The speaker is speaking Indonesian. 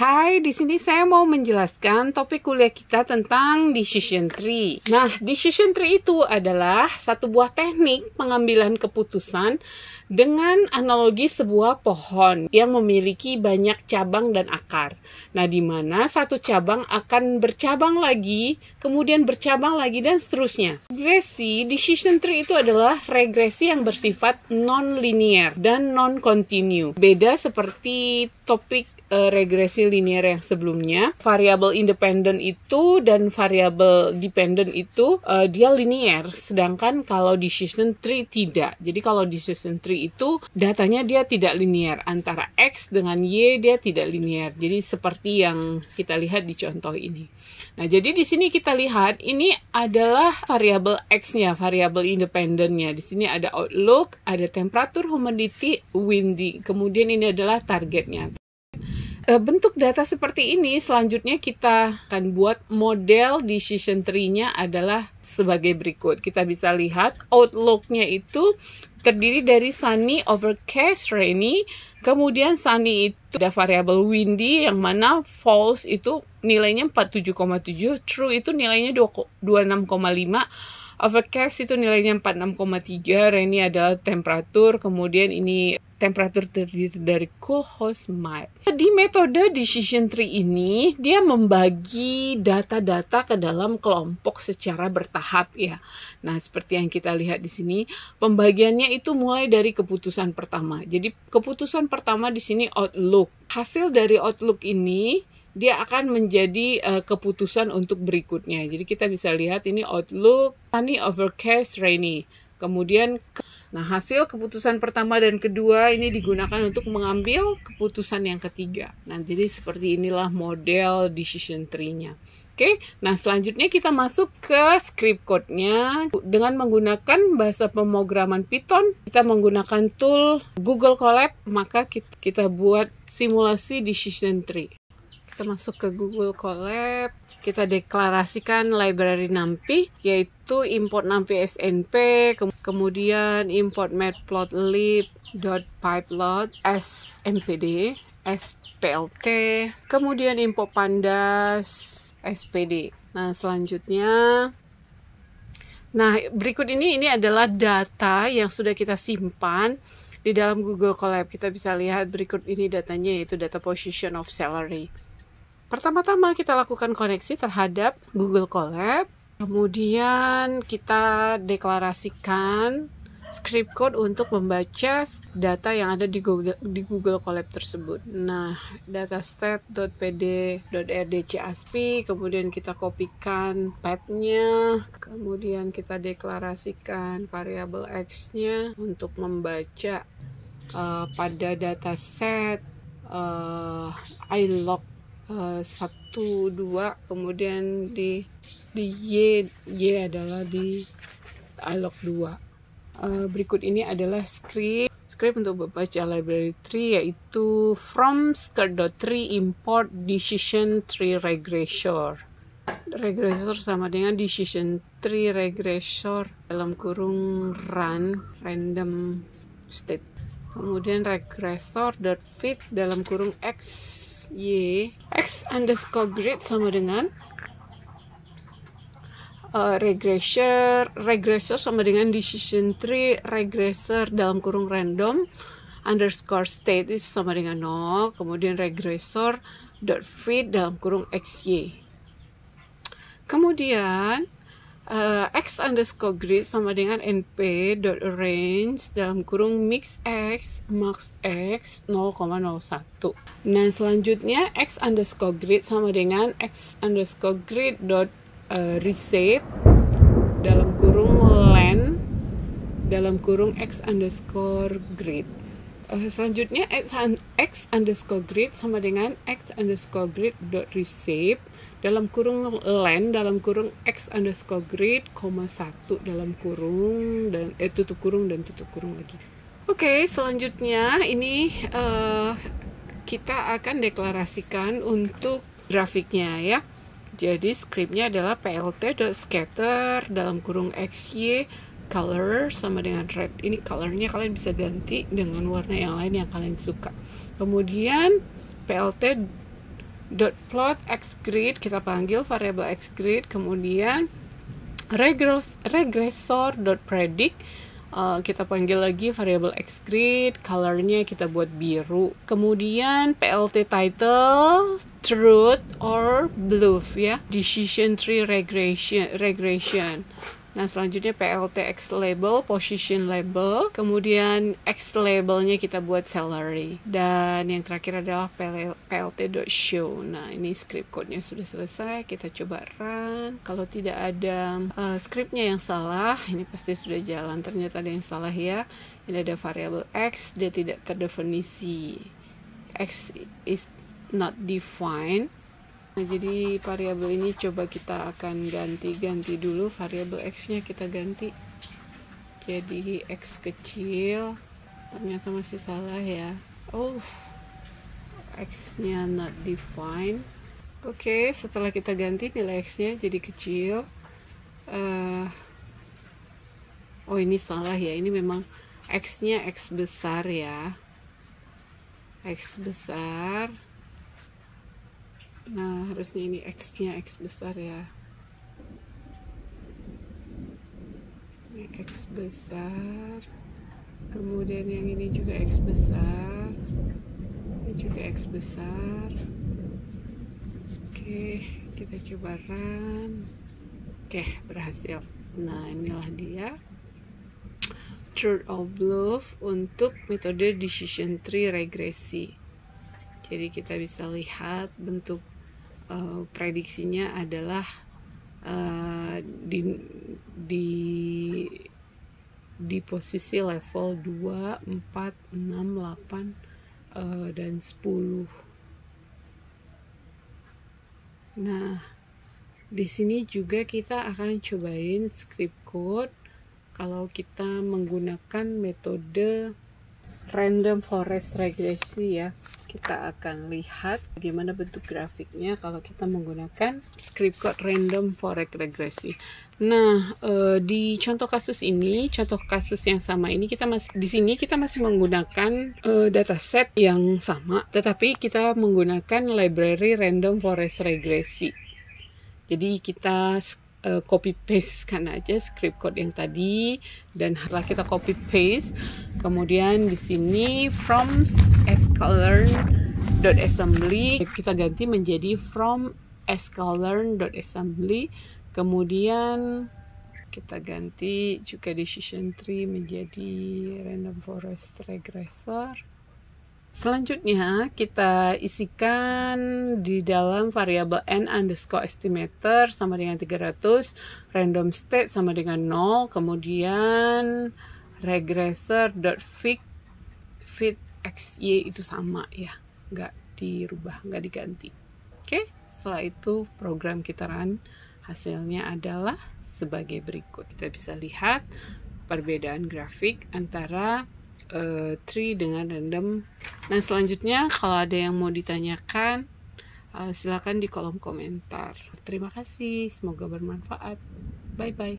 Hai, di sini saya mau menjelaskan topik kuliah kita tentang decision tree. Nah, decision tree itu adalah satu buah teknik pengambilan keputusan dengan analogi sebuah pohon yang memiliki banyak cabang dan akar. Nah, di mana satu cabang akan bercabang lagi, kemudian bercabang lagi, dan seterusnya. Regresi, decision tree itu adalah regresi yang bersifat non-linear dan non-continue. Beda seperti topik regresi linear yang sebelumnya. Variabel independen itu dan variabel dependent itu dia linear, sedangkan kalau decision tree tidak. Jadi kalau decision tree itu datanya dia tidak linear, antara X dengan Y dia tidak linear. Jadi seperti yang kita lihat di contoh ini. Nah, jadi di sini kita lihat ini adalah variabel X-nya, variabel independennya. Di sini ada outlook, ada temperatur, humidity, windy. Kemudian ini adalah targetnya. Bentuk data seperti ini selanjutnya kita akan buat model decision tree-nya adalah sebagai berikut. Kita bisa lihat outlook-nya itu terdiri dari sunny, overcast, rainy. Kemudian sunny itu ada variabel windy yang mana false itu nilainya 47,7, true itu nilainya 26,5. Overcast itu nilainya 46,3, rainy adalah temperatur, kemudian ini temperatur terdiri dari cool, hot, mild. Di metode decision tree ini, dia membagi data-data ke dalam kelompok secara bertahap ya. Nah, seperti yang kita lihat di sini, pembagiannya itu mulai dari keputusan pertama. Jadi, keputusan pertama di sini outlook. Hasil dari outlook ini, dia akan menjadi keputusan untuk berikutnya. Jadi kita bisa lihat ini outlook, sunny, overcast, rainy. Kemudian, nah hasil keputusan pertama dan kedua ini digunakan untuk mengambil keputusan yang ketiga. Nah, jadi seperti inilah model decision tree-nya. Oke, nah selanjutnya kita masuk ke script code-nya dengan menggunakan bahasa pemrograman Python. Kita menggunakan tool Google Colab, maka kita buat simulasi decision tree. Kita masuk ke Google Colab, kita deklarasikan library NumPy, yaitu import NumPy SNP, kemudian import matplotlib.pyplot smpd, splt, kemudian import pandas spd. Nah, selanjutnya, berikut ini adalah data yang sudah kita simpan di dalam Google Colab. Kita bisa lihat berikut ini datanya, yaitu data position of salary. Pertama-tama kita lakukan koneksi terhadap Google Colab, kemudian kita deklarasikan script code untuk membaca data yang ada di Google Colab tersebut. Nah, dataset.pd.rdc.asp, kemudian kita kopikan path-nya, kemudian kita deklarasikan variabel X-nya untuk membaca pada dataset ilog 1, 2, kemudian di Y adalah di ilog 2. Berikut ini adalah script untuk membaca library tree, yaitu from skirt.tree import decision tree regressor. Regressor sama dengan decision tree regressor dalam kurung run random state. Kemudian regressor.fit dalam kurung XY, X underscore grid sama dengan regressor sama dengan decision tree regressor dalam kurung random underscore state itu sama dengan 0, kemudian regressor.fit dalam kurung XY. Kemudian X underscore grid sama dengan np.arrange dalam kurung mix X max X 0,01. Nah, selanjutnya X underscore grid sama dengan X underscore grid dot reshape dalam kurung len dalam kurung X underscore grid. Selanjutnya X underscore grid sama dengan X underscore grid dot reshape dalam kurung len dalam kurung X underscore grid, 1 dalam kurung dan tutup kurung dan tutup kurung lagi. Oke, selanjutnya ini kita akan deklarasikan untuk grafiknya ya. Jadi scriptnya adalah plt.scatter dalam kurung xy color sama dengan red. Ini colornya kalian bisa ganti dengan warna yang lain yang kalian suka. Kemudian plt dot plot xgrid, kita panggil variabel xgrid, kemudian regressor dot predict, kita panggil lagi variabel xgrid, colornya kita buat biru, kemudian plt title truth or bluff ya, decision tree regression. Nah selanjutnya plt x label, position label, kemudian x labelnya kita buat salary, dan yang terakhir adalah plt.show. Nah ini script code-nya sudah selesai, kita coba run. Kalau tidak ada scriptnya yang salah, ini pasti sudah jalan. Ternyata ada yang salah ya. Ini ada variabel x, dia tidak terdefinisi, x is not defined. Nah, jadi variabel ini coba kita akan ganti dulu, variabel x-nya kita ganti jadi x kecil. Ternyata masih salah ya. Oh, x-nya not defined. Oke, setelah kita ganti nilai x-nya jadi kecil. Oh ini salah ya, ini memang x-nya x besar ya, x besar. Nah harusnya ini x-nya x besar ya, ini x besar, kemudian yang ini juga x besar, ini juga x besar. Oke, kita coba run. Oke, berhasil. Nah inilah dia truth or bluff untuk metode decision tree regresi. Jadi kita bisa lihat bentuk prediksinya adalah di posisi level 2, 4, 6, 8 dan 10. Nah, di sini juga kita akan cobain script code kalau kita menggunakan metode random forest regresi ya. Kita akan lihat bagaimana bentuk grafiknya kalau kita menggunakan script code random forest regresi. Nah, di contoh kasus yang sama ini kita masih menggunakan dataset yang sama, tetapi kita menggunakan library random forest regresi. Jadi kita copy paste kan aja script code yang tadi, dan setelah kita copy paste, kemudian di sini from sklearn.assembly kita ganti menjadi from sklearn.assembly, kemudian kita ganti juga decision tree menjadi random forest regressor. Selanjutnya kita isikan di dalam variabel n_estimator sama dengan 300, random state sama dengan 0, kemudian regressor.fit xy itu sama ya, nggak dirubah, nggak diganti. Oke, setelah itu program kita run, hasilnya adalah sebagai berikut. Kita bisa lihat perbedaan grafik antara tree dengan random. Nah selanjutnya kalau ada yang mau ditanyakan, silakan di kolom komentar. Terima kasih, semoga bermanfaat. Bye bye.